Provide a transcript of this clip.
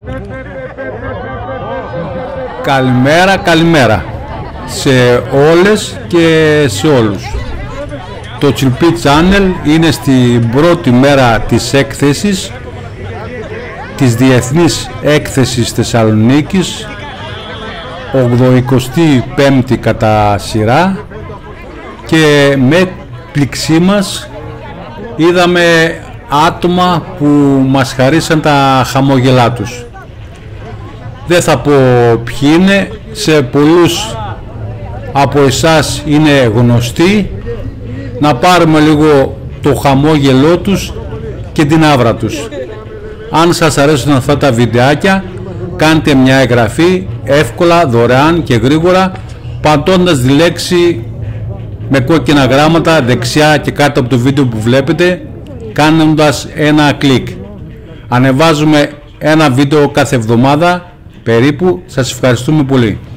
Καλημέρα, καλημέρα σε όλες και σε όλους. Το Τσιλπί Channel είναι στην πρώτη μέρα της έκθεσης της Διεθνής Έκθεσης Θεσσαλονίκης, 85η κατά σειρά, και με έκπληξή μας είδαμε άτομα που μας χαρίσαν τα χαμόγελά τους. Δεν θα πω ποιοι είναι, σε πολλούς από εσάς είναι γνωστοί. Να πάρουμε λίγο το χαμόγελό τους και την άβρα τους. Αν σας αρέσουν αυτά τα βιντεάκια, κάντε μια εγγραφή εύκολα, δωρεάν και γρήγορα, πατώντας τη λέξη με κόκκινα γράμματα δεξιά και κάτω από το βίντεο που βλέπετε, κάνοντας ένα κλικ. Ανεβάζουμε ένα βίντεο κάθε εβδομάδα περίπου. Σας ευχαριστούμε πολύ.